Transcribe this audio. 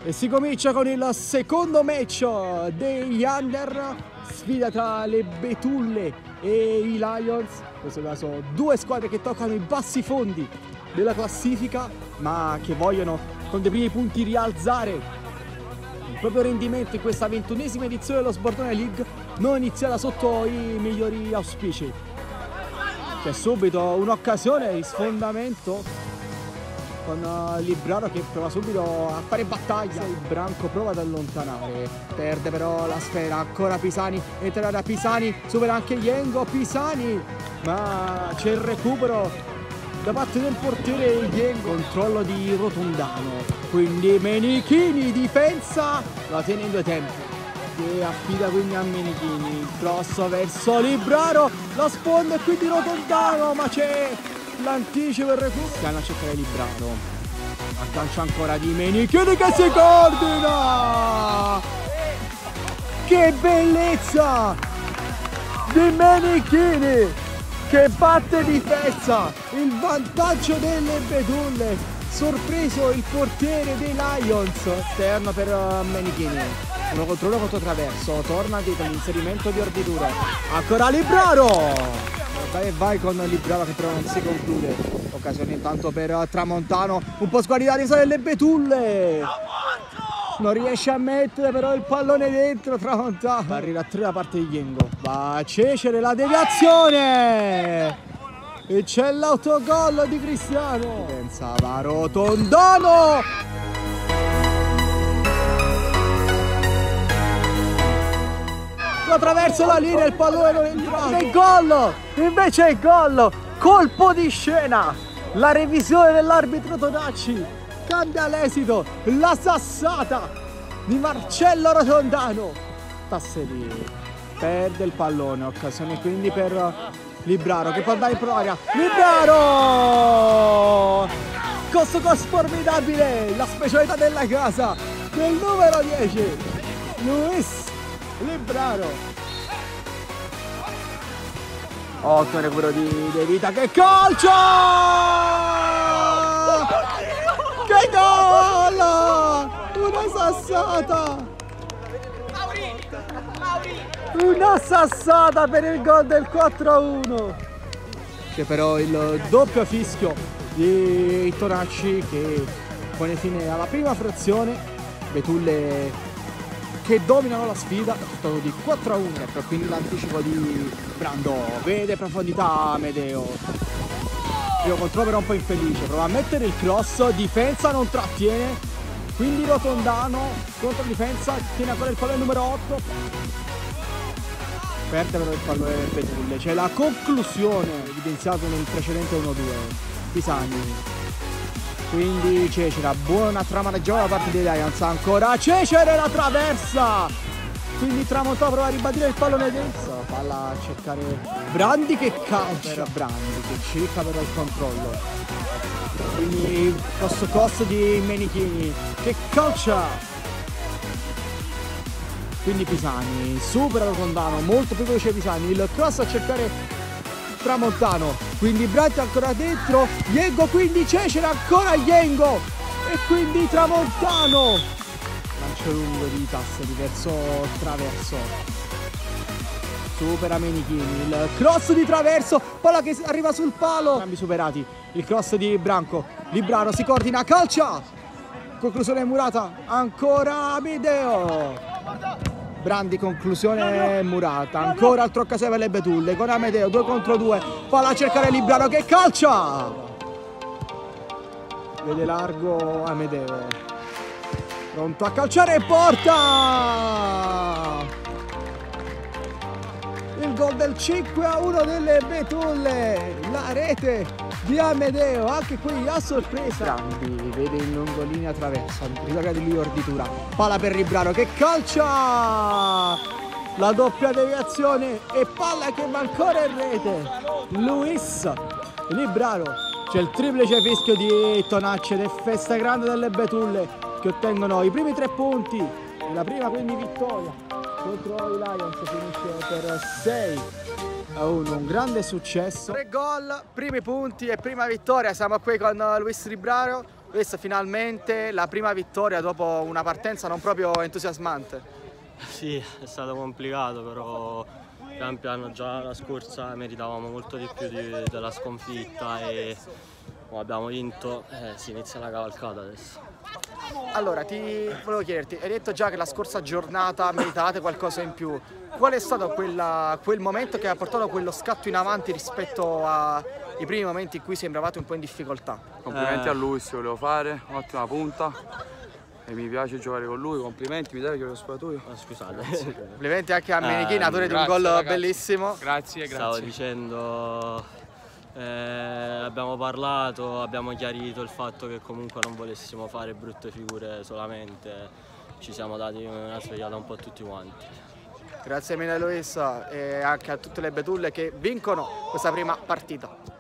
E si comincia con il secondo match degli Under, sfida tra le Betulle e i Lions. In questo caso due squadre che toccano i bassi fondi della classifica, ma che vogliono con dei primi punti rialzare il proprio rendimento in questa 21esima edizione dello Sbordone League, non iniziata sotto i migliori auspici. C'è subito un'occasione di sfondamento con Libraro che prova subito a fare battaglia. Il Branco prova ad allontanare, perde però la sfera. Ancora Pisani, entra da Pisani, supera anche Yengo. Pisani, ma c'è il recupero da parte del portiere Yengo. Controllo di Rotondano, quindi Menichini, difesa, la tiene in due tempi e affida quindi a Menichini. Il cross verso Libraro, la sponda e quindi Rotondano, ma c'è l'anticipo e il recupero. Stiamo a cercare Libraro, aggancia ancora di Menichini che si coordina. Che bellezza di Menichini che batte difesa, il vantaggio delle Betulle. Sorpreso il portiere dei Lions, esterno per Menichini, uno contro uno contro traverso, torna dietro l'inserimento di Orditura. Ancora Libraro, vai e vai con Libraro che però non si conclude. Occasione intanto per Tramontano, un po' sguardato delle Betulle, non riesce a mettere però il pallone dentro Tramontano. Arriva a 3 da parte di Yengo, va a Cecere, la deviazione e c'è l'autogol di Cristiano. Pensava Rotondano, attraverso la linea, il pallone non è entrato. E gol! Invece è gol! Colpo di scena! La revisione dell'arbitro Tonacci cambia l'esito. La sassata di Marcello Rotondano. Tasselli perde il pallone. Occasione quindi per Libraro che può andare in provaria. Libraro! Costo formidabile! La specialità della casa del numero 10 Luis Libraro. Ottimo recupero di De Vita, che calcio! Che gol! Una sassata! Una sassata per il gol del 4-1. C'è però il doppio fischio di Tonacci che pone fine alla prima frazione. Betulle che dominano la sfida, risultato di 4-1, ecco quindi l'anticipo di Brando, vede profondità Amedeo. Primo controllo però un po' infelice, prova a mettere il cross, difesa non trattiene, quindi Rotondano contro difesa, tiene ancora il pallone numero 8, perde però il pallone del Betulle, c'è la conclusione evidenziata nel precedente 1-2, Pisani. Quindi Cecere, buona trama da gioco da parte dei Lions, ancora Cecere, la traversa, quindi Tramontano prova a ribadire il pallone dentro, palla a cercare Brandi che calcia per Brandi che cerca però il controllo, quindi il cross di Menichini che calcia, quindi Pisani supera Rotondano, molto più veloce Pisani, il cross a cercare Tramontano, quindi Brandt ancora dentro, Yengo, quindi Cecere, ancora Yengo e quindi Tramontano, lancio lungo di Tasselli verso traverso, supera Menichini, il cross di traverso, palla che arriva sul palo, entrambi superati, il cross di Branco, Libraro si coordina, calcia, conclusione murata, ancora Amedeo. Brandi, conclusione murata, ancora altra occasione per le Betulle con Amedeo, 2 contro 2, palla a cercare Libraro che calcia, vede largo Amedeo, pronto a calciare e porta il gol del 5-1 delle Betulle, la rete di Amedeo, anche qui a sorpresa. Brandi vede in lungolinea traversa, ritorna di lui Orditura, palla per Libraro che calcia, la doppia deviazione e palla che va ancora in rete. Luis Libraro, c'è il triplice fischio di Tonacci ed è festa grande delle Betulle che ottengono i primi 3 punti e la prima quindi vittoria contro i Lions, finisce per 6-1, un grande successo. 3 gol, primi punti e prima vittoria, siamo qui con Luis Libraro, Luis, finalmente la prima vittoria dopo una partenza non proprio entusiasmante. Sì, è stato complicato, però pian piano già la scorsa meritavamo molto di più della sconfitta e abbiamo vinto, si inizia la cavalcata adesso. Allora, ti volevo chiederti, hai detto già che la scorsa giornata meritavate qualcosa in più. Qual è stato quel momento che ha portato quello scatto in avanti rispetto ai primi momenti in cui sembravate un po' in difficoltà? Complimenti a lui, se volevo fare, un'ottima punta e mi piace giocare con lui, complimenti, mi dai che lo spogliatoio? Scusate. Complimenti anche a Menichini, autore di un gol ragazzi. bellissimo. Grazie, Stavo dicendo, abbiamo parlato, abbiamo chiarito il fatto che comunque non volessimo fare brutte figure solamente, ci siamo dati una svegliata un po' tutti quanti. Grazie mille Luis e anche a tutte le betulle che vincono questa prima partita.